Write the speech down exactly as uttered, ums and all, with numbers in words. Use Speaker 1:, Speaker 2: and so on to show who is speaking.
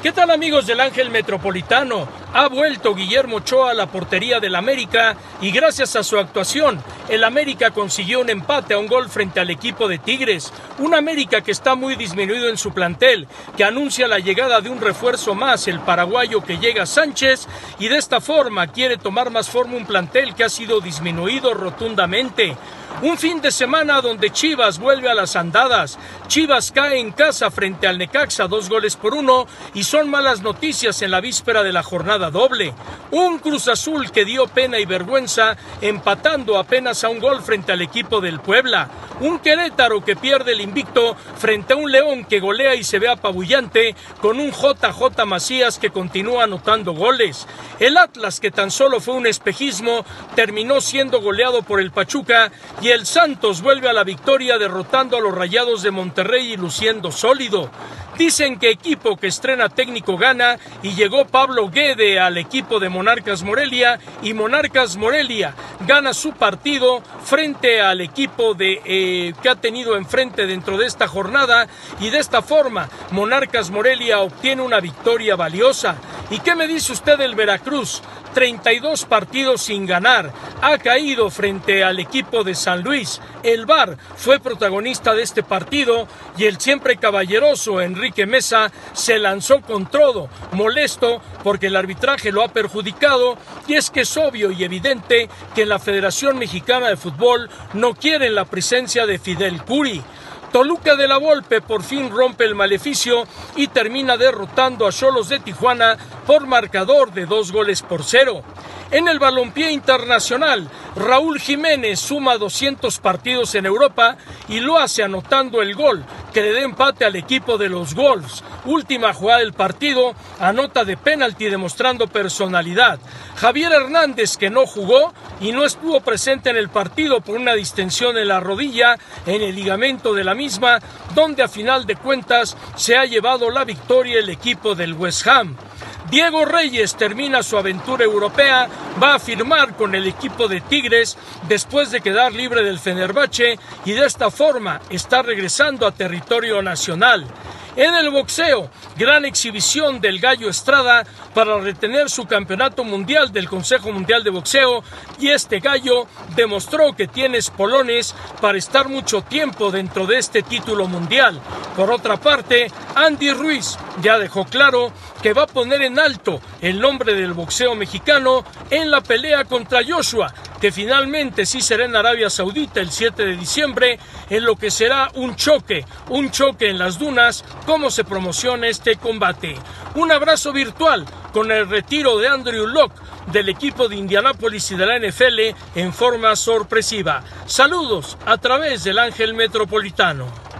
Speaker 1: ¿Qué tal, amigos del Ángel Metropolitano? Ha vuelto Guillermo Ochoa a la portería del América y gracias a su actuación, el América consiguió un empate a un gol frente al equipo de Tigres. Un América que está muy disminuido en su plantel, que anuncia la llegada de un refuerzo más, el paraguayo que llega Sánchez, y de esta forma quiere tomar más forma un plantel que ha sido disminuido rotundamente. Un fin de semana donde Chivas vuelve a las andadas. Chivas cae en casa frente al Necaxa, dos goles por uno, y son malas noticias en la víspera de la jornada doble. Un Cruz Azul que dio pena y vergüenza empatando apenas a un gol frente al equipo del Puebla. Un Querétaro que pierde el invicto frente a un León que golea y se ve apabullante con un J J Macías que continúa anotando goles. El Atlas, que tan solo fue un espejismo, terminó siendo goleado por el Pachuca, y el Santos vuelve a la victoria derrotando a los Rayados de Monterrey y luciendo sólido. Dicen que equipo que estrena técnico gana, y llegó Pablo Guede al equipo de Monarcas Morelia, y Monarcas Morelia gana su partido frente al equipo de eh, que ha tenido enfrente dentro de esta jornada, y de esta forma Monarcas Morelia obtiene una victoria valiosa. ¿Y qué me dice usted del Veracruz? treinta y dos partidos sin ganar, ha caído frente al equipo de San Luis. El V A R fue protagonista de este partido y el siempre caballeroso Enrique Mesa se lanzó con todo, molesto porque el arbitraje lo ha perjudicado, y es que es obvio y evidente que en la Federación Mexicana de Fútbol no quieren la presencia de Fidel Curi. Toluca de la Volpe por fin rompe el maleficio y termina derrotando a Xolos de Tijuana por marcador de dos goles por cero. En el balompié internacional, Raúl Jiménez suma doscientos partidos en Europa y lo hace anotando el gol que le da empate al equipo de los Wolves. Última jugada del partido, anota de penalti demostrando personalidad. Javier Hernández, que no jugó y no estuvo presente en el partido por una distensión en la rodilla, en el ligamento de la misma, donde a final de cuentas se ha llevado la victoria el equipo del West Ham. Diego Reyes termina su aventura europea, va a firmar con el equipo de Tigres después de quedar libre del Fenerbahce, y de esta forma está regresando a territorio nacional. En el boxeo, gran exhibición del Gallo Estrada para retener su campeonato mundial del Consejo Mundial de Boxeo, y este gallo demostró que tiene espolones para estar mucho tiempo dentro de este título mundial. Por otra parte, Andy Ruiz ya dejó claro que va a poner en alto el nombre del boxeo mexicano en la pelea contra Joshua, que finalmente sí será en Arabia Saudita el siete de diciembre, en lo que será un choque, un choque en las dunas, cómo se promociona este combate. Un abrazo virtual con el retiro de Andrew Locke del equipo de Indianápolis y de la N F L en forma sorpresiva. Saludos a través del Ángel Metropolitano.